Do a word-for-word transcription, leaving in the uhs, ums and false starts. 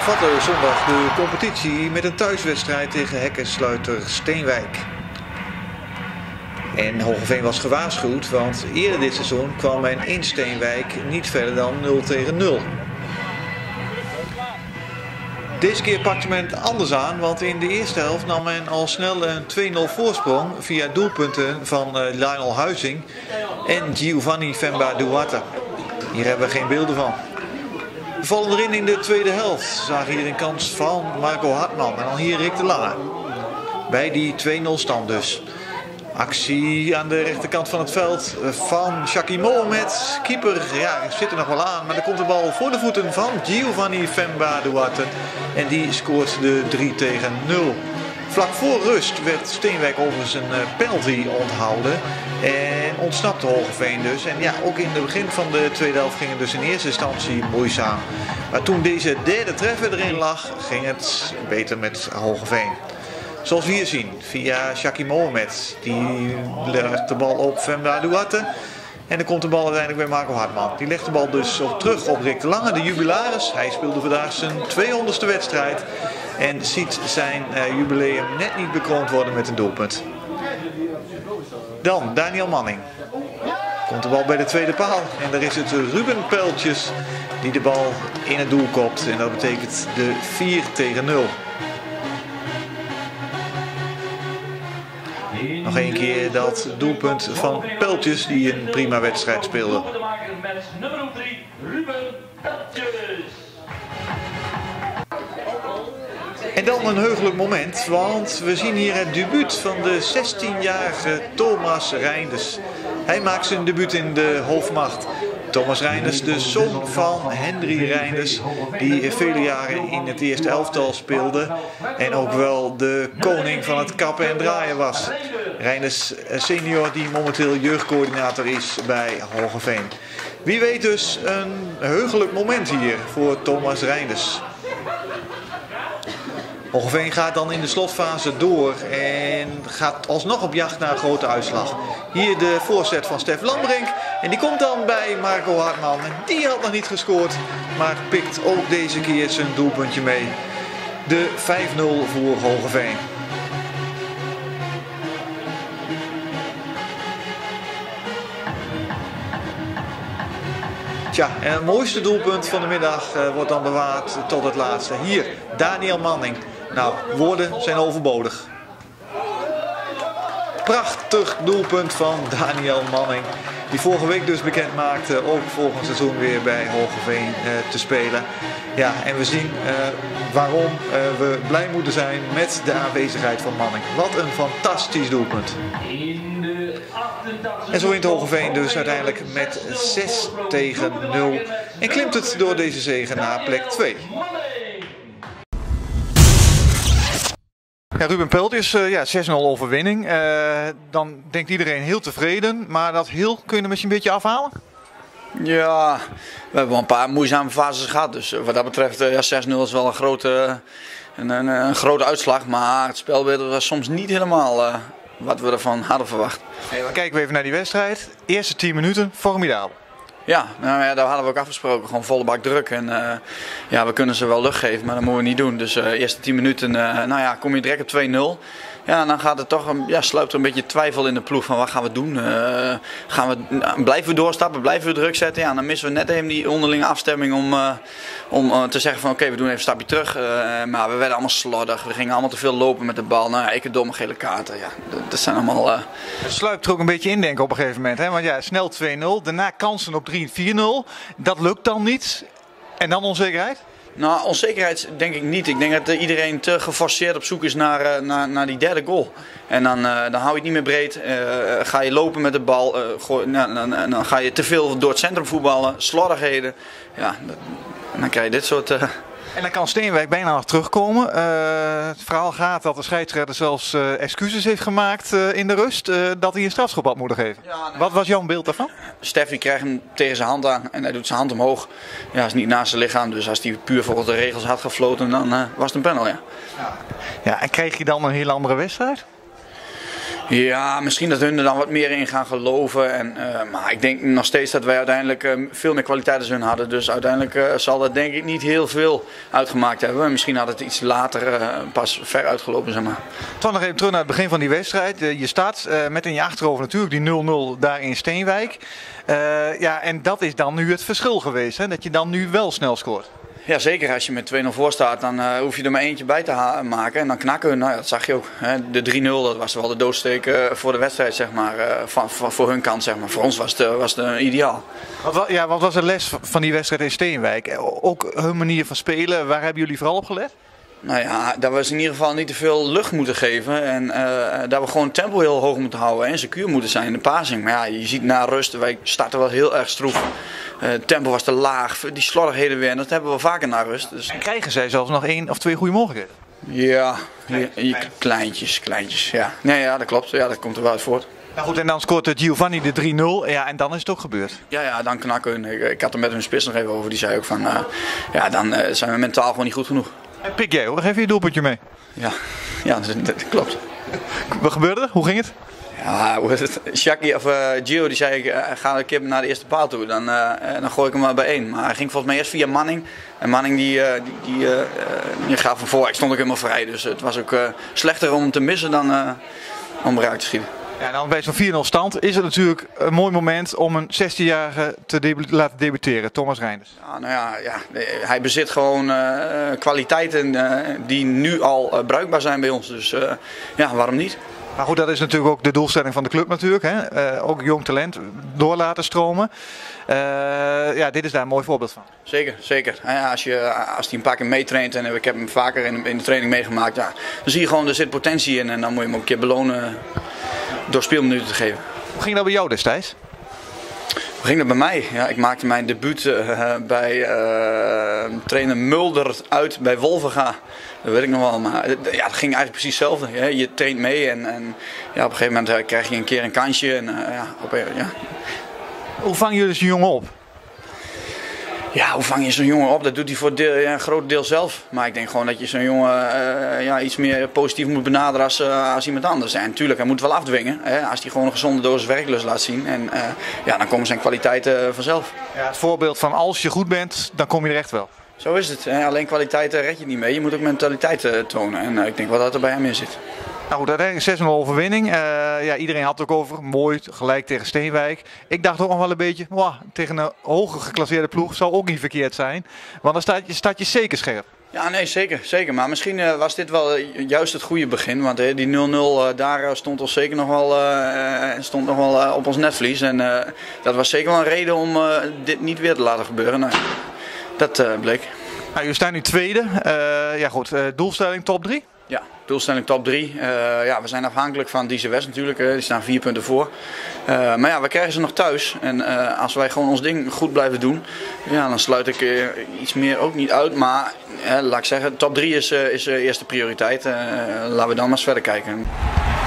hervatte zondag de competitie met een thuiswedstrijd tegen hekkensluiter Steenwijk. En Hoogeveen was gewaarschuwd, want eerder dit seizoen kwam men in Steenwijk niet verder dan nul tegen nul. Deze keer pakte men het anders aan, want in de eerste helft nam men al snel een twee nul voorsprong via doelpunten van Lionel Huizing en Giovanni Femba Duarte. Hier hebben we geen beelden van. We vallen erin in de tweede helft. Zagen hier een kans van Marco Hartman en dan hier Rick de Lange. Bij die twee nul stand dus. Actie aan de rechterkant van het veld van Shaki Mohamed. Keeper, ja, zit er nog wel aan. Maar er komt de bal voor de voeten van Giovanni Femba Duarte. En die scoort de drie tegen nul. Vlak voor rust werd Steenwijk overigens een penalty onthouden. En ontsnapte Hoogeveen dus. En ja, ook in het begin van de tweede helft ging het dus in eerste instantie moeizaam. Maar toen deze derde treffer erin lag, ging het beter met Hoogeveen. Zoals we hier zien, via Shaki Mohamed. Die legt de bal op Femba Duarte. En dan komt de bal uiteindelijk bij Marco Hartman. Die legt de bal dus op, terug op Rick de Lange, de jubilaris. Hij speelde vandaag zijn tweehonderdste wedstrijd. En ziet zijn uh, jubileum net niet bekroond worden met een doelpunt. Dan Daniel Manning. Komt de bal bij de tweede paal. En daar is het Ruben Peltjes die de bal in het doel kopt. En dat betekent de vier tegen nul. Nog een keer dat doelpunt van Peltjes die een prima wedstrijd speelde. En dan een heugelijk moment, want we zien hier het debuut van de zestienjarige Thomas Reinders. Hij maakt zijn debuut in de hoofdmacht. Thomas Reinders, de zoon van Henry Reinders, die vele jaren in het eerste elftal speelde en ook wel de koning van het kappen en draaien was. Reinders senior die momenteel jeugdcoördinator is bij Hoogeveen. Wie weet dus een heugelijk moment hier voor Thomas Reinders. Hoogeveen gaat dan in de slotfase door en gaat alsnog op jacht naar een grote uitslag. Hier de voorzet van Stef Lambrink en die komt dan bij Marco Hartman. En die had nog niet gescoord, maar pikt ook deze keer zijn doelpuntje mee. De vijf nul voor Hoogeveen. Tja, en het mooiste doelpunt van de middag uh, wordt dan bewaard tot het laatste. Hier, Daniel Manning. Nou, woorden zijn overbodig. Prachtig doelpunt van Daniel Manning. Die vorige week dus bekend maakte ook volgend seizoen weer bij Hoogeveen uh, te spelen. Ja, en we zien uh, waarom uh, we blij moeten zijn met de aanwezigheid van Manning. Wat een fantastisch doelpunt. En zo wint Hoogeveen dus uiteindelijk met zes tegen nul. En klimt het door deze zege naar plek twee. Ja, Ruben Peltjes, uh, ja, zes nul overwinning. Uh, dan denkt iedereen heel tevreden. Maar dat heel kun je er misschien een beetje afhalen? Ja, we hebben wel een paar moeizame fases gehad. Dus wat dat betreft, uh, ja, zes nul is wel een grote, een, een, een grote uitslag. Maar het spelbeeld was soms niet helemaal uh, wat we ervan hadden verwacht. Hey, dan kijken we even naar die wedstrijd. Eerste tien minuten, formidabel. Ja, nou ja, daar hadden we ook afgesproken. Gewoon volle bak druk. En uh, ja, we kunnen ze wel lucht geven, maar dat moeten we niet doen. Dus de uh, eerste tien minuten, uh, nou ja, kom je direct op twee nul. Ja, dan gaat het toch, een, ja, sluipt er een beetje twijfel in de ploeg van wat gaan we doen. Uh, gaan we, uh, blijven we doorstappen, blijven we druk zetten. Ja, dan missen we net even die onderlinge afstemming om, uh, om uh, te zeggen van oké, okay, we doen even een stapje terug. Uh, maar we werden allemaal slordig, we gingen allemaal te veel lopen met de bal. Nou ja, ik heb domme gele kaarten. Ja, dat, dat zijn allemaal... Uh... Het sluipt er ook een beetje in, denk ik, op een gegeven moment. Hè? Want ja, snel twee nul, daarna kansen op drie vier nul. Dat lukt dan niet. En dan onzekerheid? Nou, onzekerheid denk ik niet. Ik denk dat uh, iedereen te geforceerd op zoek is naar, uh, naar, naar die derde goal. En dan, uh, dan hou je het niet meer breed. Uh, ga je lopen met de bal. Uh, gooi, nou, dan, dan, dan ga je te veel door het centrum voetballen. Slordigheden. Ja, dat, dan krijg je dit soort... Uh... En dan kan Steenwijk bijna nog terugkomen. Uh, het verhaal gaat dat de scheidsrechter zelfs uh, excuses heeft gemaakt uh, in de rust. Uh, dat hij een strafschop had moeten geven. Ja, nee. Wat was jouw beeld daarvan? Steffi krijgt hem tegen zijn hand aan en hij doet zijn hand omhoog. Ja, is niet naast zijn lichaam. Dus als hij puur volgens de regels had gefloten, dan uh, was het een panel. Ja. Ja, en kreeg je dan een heel andere wedstrijd? Ja, misschien dat hun er dan wat meer in gaan geloven. En, uh, maar ik denk nog steeds dat wij uiteindelijk uh, veel meer kwaliteit als hun hadden. Dus uiteindelijk uh, zal dat denk ik niet heel veel uitgemaakt hebben. Misschien had het iets later uh, pas ver uitgelopen, zeg maar. Toch nog even terug naar het begin van die wedstrijd. Uh, je staat uh, met in je achterhoofd natuurlijk die nul nul daar in Steenwijk. Uh, ja, en dat is dan nu het verschil geweest, hè? Dat je dan nu wel snel scoort. Ja, zeker. Als je met twee nul voor staat, dan uh, hoef je er maar eentje bij te maken. En dan knakken we. Nou, dat zag je ook. Hè. De drie nul, dat was wel de doodsteek uh, voor de wedstrijd, zeg maar. Uh, van, van, voor hun kant, zeg maar. Voor ons was het, uh, was het uh, ideaal. Wat, ja, wat was de les van die wedstrijd in Steenwijk? Ook hun manier van spelen, waar hebben jullie vooral op gelet? Nou ja, dat we ze in ieder geval niet te veel lucht moeten geven. En uh, dat we gewoon het tempo heel hoog moeten houden. En secuur moeten zijn in de passing. Maar ja, je ziet na rust, wij starten wel heel erg stroef. Uh, het tempo was te laag, die slordigheden weer. En dat hebben we vaker na rust. Dus... En krijgen zij zelfs nog één of twee goede mogelijkheden? Ja, kleintjes, kleintjes, kleintjes. Ja. Nee, ja, dat klopt. Ja, dat komt er wel uit voort. Nou goed, en dan scoort Giovanni de drie nul. Ja, en dan is het ook gebeurd. Ja, ja, dan knakken hun. Ik, ik had er met hun spits nog even over. Die zei ook van, uh, ja, dan uh, zijn we mentaal gewoon niet goed genoeg. En pik jij hoor, geef je je doelpuntje mee. Ja, ja dat, dat klopt. Wat gebeurde er? Hoe ging het? Ja, hoe is het? Shaki, of uh, Gio die zei, uh, ga een keer naar de eerste paal toe, dan, uh, dan gooi ik hem maar bij één. Maar hij ging volgens mij eerst via Manning. En Manning die, uh, die, die, uh, die gaf hem voor. Ik stond ook helemaal vrij, dus het was ook uh, slechter om hem te missen dan uh, om eruit te schieten. Ja, dan bij zo'n vier nul stand is het natuurlijk een mooi moment om een zestienjarige te debu- laten debuteren, Thomas Reinders. Ja, nou ja, ja, hij bezit gewoon uh, kwaliteiten uh, die nu al uh, bruikbaar zijn bij ons. Dus uh, ja, waarom niet? Maar goed, dat is natuurlijk ook de doelstelling van de club natuurlijk. Hè? Uh, ook jong talent door laten stromen. Uh, ja, dit is daar een mooi voorbeeld van. Zeker, zeker. Ja, als, je, als hij een paar keer meetraint, en ik heb hem vaker in, in de training meegemaakt, ja, dan zie je gewoon, er zit potentie in en dan moet je hem ook een keer belonen door speelminuten te geven. Hoe ging dat bij jou destijds? Hoe ging dat bij mij? Ja, ik maakte mijn debuut uh, bij uh, trainer Mulder uit bij Wolvenga. Dat weet ik nog wel, maar ja, het ging eigenlijk precies hetzelfde. Ja, je traint mee en, en ja, op een gegeven moment uh, krijg je een keer een kansje. En, uh, ja, op, ja. Hoe vang je dus een jongen op? Ja, hoe vang je zo'n jongen op? Dat doet hij voor deel, ja, een groot deel zelf. Maar ik denk gewoon dat je zo'n jongen uh, ja, iets meer positief moet benaderen als, uh, als iemand anders. En natuurlijk, hij moet wel afdwingen. Hè, als hij gewoon een gezonde dosis werklust laat zien. En uh, ja, dan komen zijn kwaliteiten uh, vanzelf. Ja, het voorbeeld van als je goed bent, dan kom je er echt wel. Zo is het. Hè. Alleen kwaliteit uh, red je niet mee. Je moet ook mentaliteit uh, tonen. En uh, ik denk wel dat er bij hem in zit. Nou goed, uiteindelijk zes nul overwinning. Uh, ja, iedereen had het ook over. Mooi, gelijk tegen Steenwijk. Ik dacht ook nog wel een beetje, wow, tegen een hoger geclasseerde ploeg zou ook niet verkeerd zijn. Want dan staat je, staat je zeker scherp. Ja, nee, zeker. zeker. Maar misschien uh, was dit wel uh, juist het goede begin. Want uh, die nul nul, uh, daar uh, stond ons zeker nog wel, uh, stond nog wel uh, op ons netvlies. En uh, dat was zeker wel een reden om uh, dit niet weer te laten gebeuren. Nou, dat uh, bleek. Nou, jullie staan nu tweede. Uh, ja goed, uh, doelstelling top drie? Ja, doelstelling top drie. Uh, ja, we zijn afhankelijk van D C West natuurlijk. Uh, die staan vier punten voor. Uh, maar ja, we krijgen ze nog thuis. En uh, als wij gewoon ons ding goed blijven doen, ja, dan sluit ik uh, iets meer ook niet uit. Maar uh, laat ik zeggen, top drie is, uh, is uh, eerste prioriteit. Uh, laten we dan maar eens verder kijken.